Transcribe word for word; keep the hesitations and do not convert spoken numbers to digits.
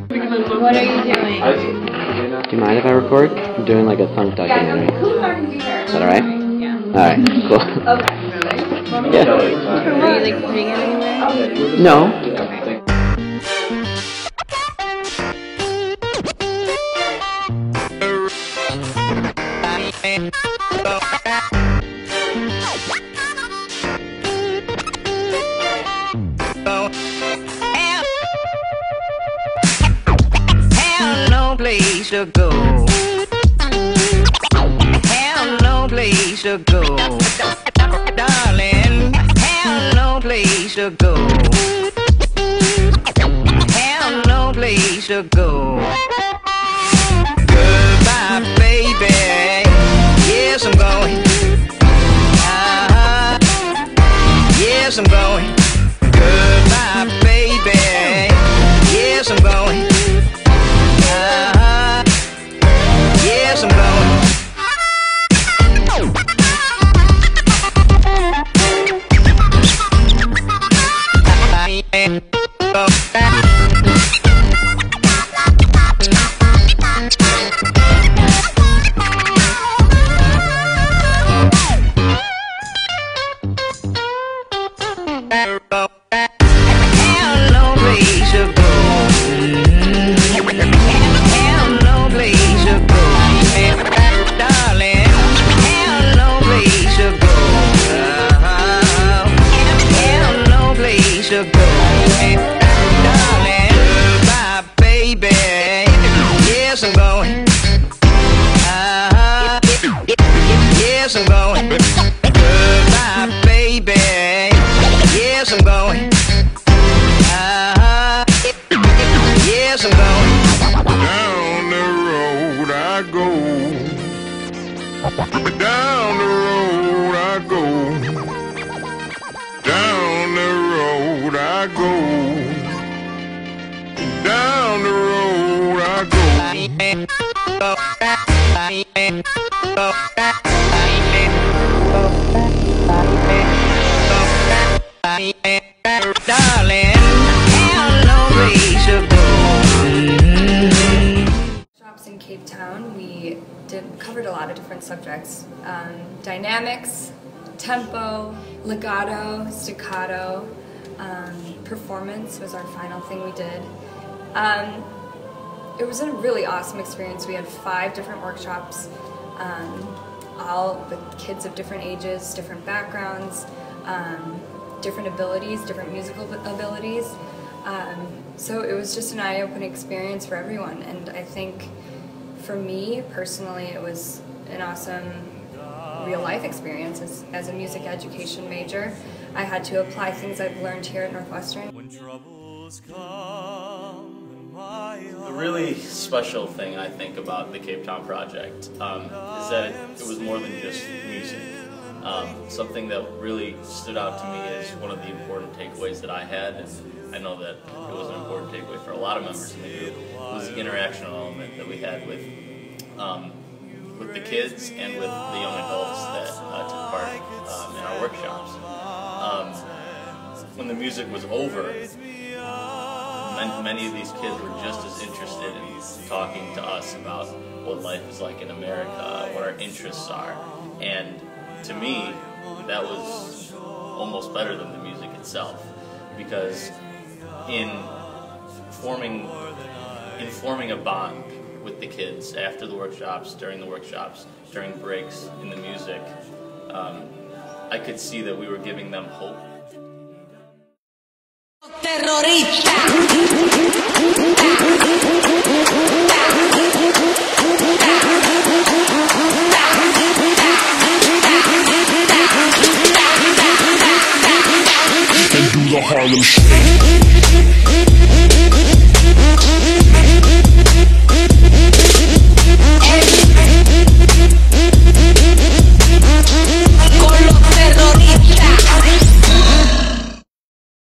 What are you doing? Do you mind if I record? I'm doing like a thunk documentary. Is that alright? Yeah. Alright, cool. Okay. Really? Yeah. Are you like putting it anywhere? No. Okay. Place to go. Have no place to go, darling. Have no place to go. Have no place to go. Goodbye, baby. Yes, I'm going. Uh-huh. Yes, I'm going. Goodbye, baby. Yes, I'm going. Uh-huh. Yes, I'm going. To go, darling, goodbye, baby. Yes, I'm going. Uh-huh. Yes, I'm going. Goodbye, baby. Yes, I'm going. Uh-huh. Yes, I'm going. Down the road I go. Down the road I go. Down the road I go. Down the road I go. Darling, have no place to go. Shops in Cape Town, we did covered a lot of different subjects. Um, dynamics, tempo, legato, staccato, um, performance was our final thing we did. Um, it was a really awesome experience. We had five different workshops, um, all with kids of different ages, different backgrounds, um, different abilities, different musical abilities. Um, so it was just an eye-opening experience for everyone, and I think for me personally it was an awesome real-life experience as, as a music education major. I had to apply things I've learned here at Northwestern. The really special thing I think about the Cape Town project um, is that it, it was more than just music. Um, something that really stood out to me as one of the important takeaways that I had, and I know that it was an important takeaway for a lot of members in the group, was the interaction element that we had with um, with the kids and with the young adults that uh, took part um, in our workshops. Um, when the music was over, many of these kids were just as interested in talking to us about what life is like in America, what our interests are, and to me, that was almost better than the music itself, because in forming, in forming a bond with the kids after the workshops, during the workshops, during breaks in the music, um, I could see that we were giving them hope. Terrorista. And do the Harlem Shake.